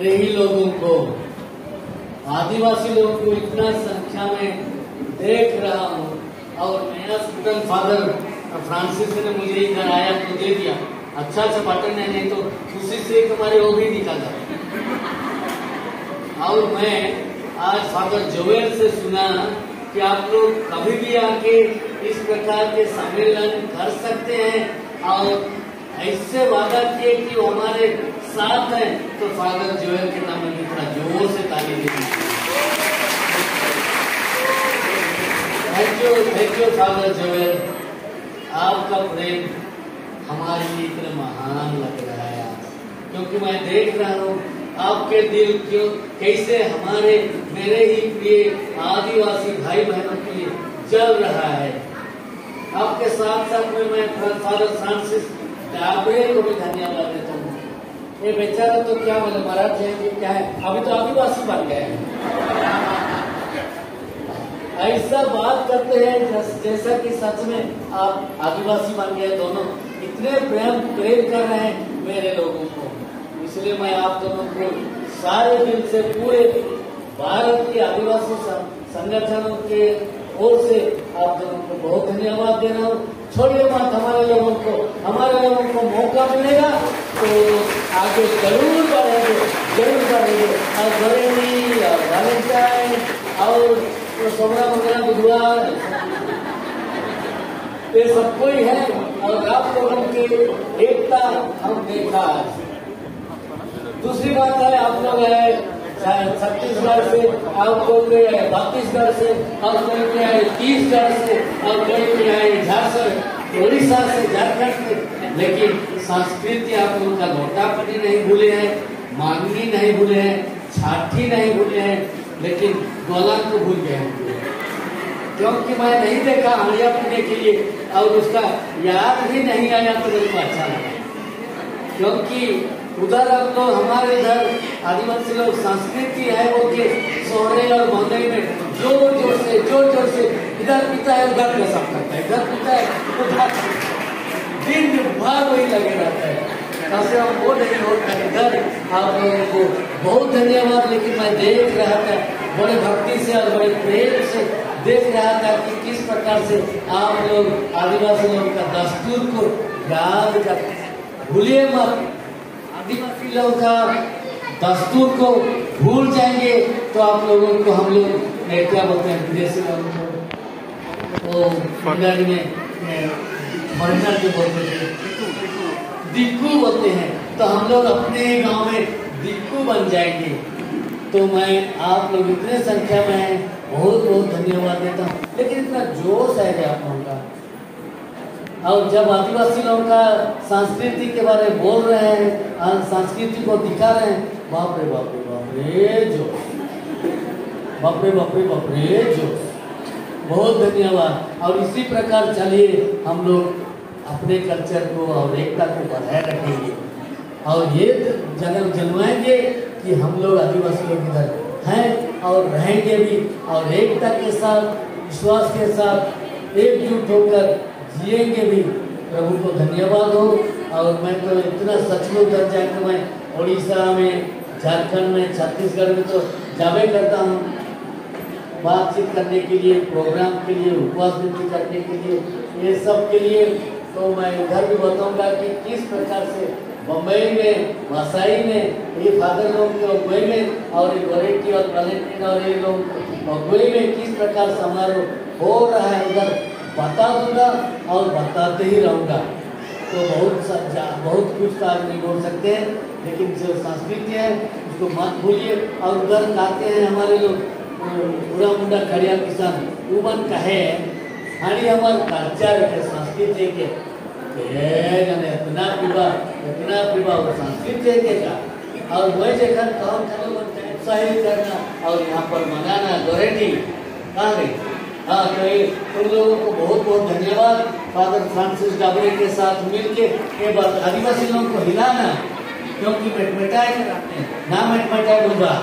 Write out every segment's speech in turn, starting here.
मेरे ही लोगों को, आदिवासी लोगों को इतना संख्या में देख रहा हूँ। और नया स्टूडेंट फादर फ्रांसिस ने मुझे इधर आया तो दे दिया, अच्छा पाटन है, नहीं तो उसी से तुम्हारे वो भी निकल जाए। और मैं आज फादर जोएल से सुना कि आप लोग कभी भी आके इस प्रकार के सम्मेलन कर सकते हैं और ऐसे वादा किए कि वो हमारे साथ हैं। तो फादर जोएल के नाम में थोड़ा जोर से ताली दीजिए। थैंक यू फादर जोएल, आपका प्रेम हमारे लिए इतना महान लग रहा है आज, क्योंकि मैं देख रहा हूँ आपके दिल क्यों कैसे हमारे मेरे ही प्रिय आदिवासी भाई बहनों के लिए जल रहा है। आपके साथ साथ में मैं फादर फ्रांसिस डाबरे को भी धन्यवाद देता हूँ। ये बेचारा तो क्या बोले महाराज है, क्या है, अभी तो आदिवासी बन गए हैं। ऐसा बात करते हैं जैसा कि सच में आप आदिवासी बन गए। दोनों इतने प्रेम कर रहे हैं मेरे लोगों को, इसलिए मैं आप दोनों को सारे दिल से पूरे भारत के आदिवासी संगठनों के ओर से आप दोनों को बहुत धन्यवाद दे रहा हूँ। छोड़िए मत, हमारे लोगों को मौका मिलेगा तो आगे जरूर बढ़ेंगे। और बरेली और वैलेंटाइन और सोमरा मंगला बुधवार ये सब कोई है। और आप लोगों की एकता हम देखा। दूसरी बात है, आप लोग है छत्तीसगढ़ से, आप लोग छत्तीसगढ़ से, और कोई के आए छत्तीसगढ़ से, और कोई के आए झारखंड उड़ीसा से, झारखंड से, लेकिन संस्कृति आप लोगों का लोटापटी नहीं भूले हैं, मांगनी नहीं भूले हैं, छाठी नहीं भूले हैं, लेकिन गोलान को भूल गए हैं। क्योंकि मैं नहीं देखा हड़िया पीने के लिए और उसका याद भी नहीं आया तो मेरे को अच्छा लगा। क्योंकि उधर अब तो हमारे इधर आदिवासी लोग संस्कृति है वो के सोहरे और बंदई में जोर जोर से इधर पीता है उधर पेशाब करता है, इधर पीता है उधर, दिन भर वही लगे रहता है। ऐसे हम वो नहीं होता है इधर। आप लोगों को बहुत धन्यवाद। लेकिन मैं देख रहा था बड़े भक्ति से और बड़े प्रेम से देख रहा था कि किस प्रकार से आप लोग आदिवासी लोगों का दस्तूर को याद करते हैं। भूलिए मत, आदिवासी लोगों का दस्तूर को भूल जाएंगे तो आप लोगों को हम लोग क्या बोलते हैं, विदेशी लोगों को वो बंगाली में फॉरेनर जो बोलते थे दिक्कू बोलते हैं, तो हम लोग अपने गांव में दिक्कू बन जाएंगे। तो मैं आप लोग इतने संख्या में हैं, बहुत बहुत धन्यवाद देता हूँ। लेकिन इतना जोश है आप लोगों का, और जब आदिवासी लोगों का संस्कृति के बारे में बोल रहे हैं, संस्कृति को दिखा रहे हैं, बाप रे बाप रे बाप रे जोश, बाप रे बाप रे बाप रे जोश। बहुत धन्यवाद। और इसी प्रकार चलिए हम लोग अपने कल्चर को और एकता को बढ़ाए रखेंगे और ये जन्माएंगे कि हम लोग आदिवासी लोग इधर हैं और रहेंगे भी, और एकता के साथ, विश्वास के साथ एकजुट होकर जिएंगे भी। प्रभु को धन्यवाद हो। और मैं तो इतना सचमुच डर जाकर मैं उड़ीसा में, झारखंड में, छत्तीसगढ़ में तो जावे करता हूँ बातचीत करने के लिए, प्रोग्राम के लिए, उपवास विनती करने के लिए, ये सब के लिए। तो मैं इधर भी बताऊंगा कि किस प्रकार से बम्बई में, वसाई में, ये फादर लोग के अगुवाई में और गोरेटी और वैलेंटाइन और ये लोग अगुवाई में किस प्रकार समारोह हो रहा है उधर बता दूंगा और बताते ही रहूँगा। तो बहुत कुछ तो आज नहीं बोल सकते हैं, लेकिन जो संस्कृति है उसको मत भूलिए। और उधर गाते हैं हमारे लोग पूरा मुंडा खड़िया किसान उबन कहे हाड़ी हमारे कल्चर के संस्कृति के इतना विवाह वो संस्कृति के का। और वही जगह काम करना, सही करना और यहाँ पर मनाना गोरेटी कहाँ गई। हाँ, तो ये तुम लोगों को बहुत बहुत धन्यवाद। फादर फ्रांसिस डाबरे के साथ मिलके ये बात आदिवासी लोगों को हिलाना, क्योंकि मेटमेटाए ना मेटमेटाए डूबा।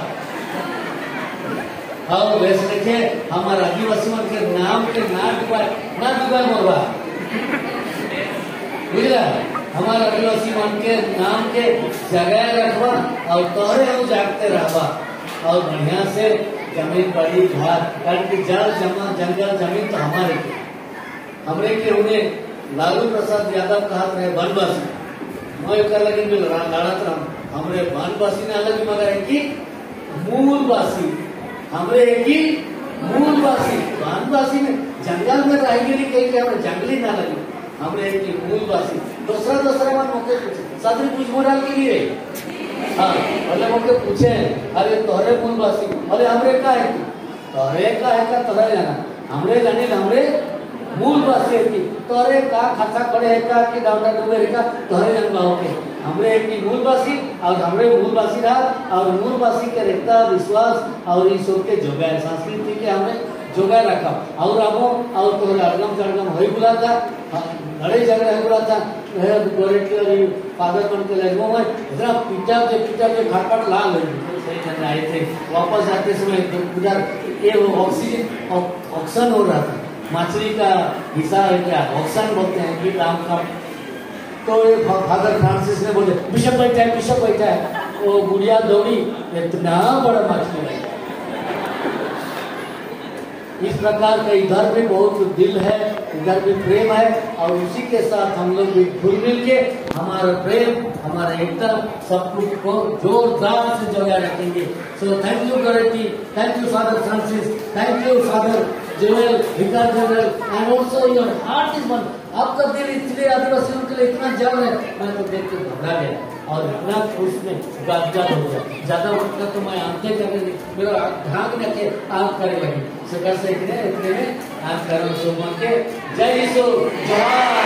और वैसे देखिए हमारे आदिवासियों के नाम के ना डूबा मोरबा बुझला। हमारा आदिवासी मन के नाम के जगह रखवा और तोहरे हम जागते रहवा और बढ़िया से जमीन बड़ी घाट कारण की जल जंगल जमीन तो हमारे के हमरे के उन्हें लालू प्रसाद यादव कहा रहे वनवासी मैं कर लगे मिल लड़त रहा हमरे वनवासी ने अलग मगर है कि मूलवासी हमरे है कि मूलवासी वनवासी में जंगल में रहेंगे नहीं कहीं हमें जंगली ना लगे हमरे है कि मूलवासी दूसरा मन मौके सदरी कुछ मोड़ाल के लिए हाँ मतलब मौके पूछे अरे तोहरे मूलवासी अरे हमरे का है तोहरे का है का तोहरे जाना हमरे जाने हमरे मूलवासी है कि तोहरे का खाता खड़े है का कि डाउटा डूबे है का तोहरे जनबाओ के हमरे एक की मूलवासी और हमरे मूलवासी रहा और मूलवासी के रहता विश्वास और इस के जोगा संस्कृति के हमें जोगा रखा और अब और तो अड़गम चड़गम हो बुला था बड़े जगह बुला था फादर बन के लगो में इतना पिटा के घाट लाल हो आए थे वापस आते समय उधर ये ऑक्सीजन ऑक्सीजन हो रहा था मछली का हिस्सा है क्या ऑक्सीजन बोलते हैं कि काम का तो ये फादर फ्रांसिस ने बोले बिशप बैठा है वो गुड़िया दौड़ी इतना बड़ा मछली है इस प्रकार का इधर भी बहुत दिल है इधर भी प्रेम है और उसी के साथ हम लोग भी घुल मिल के हमारा प्रेम हमारा एकदम सब कुछ को जोरदार से जोड़ा रखेंगे सो थैंक यू गॉडेटी thank you father Francis thank you father general vicar general and also your heart is one आपका दिल इसलिए आदिवासियों के लिए इतना जड़ है मैं तो देख के घबरा गया और इतना खुश में गाजगाज हो गया ज्यादा उठना तो मैं आंखें करने मेरा ढांक रखे आंख करे लगी सकर से इतने में आंख कर के जय यीशु जय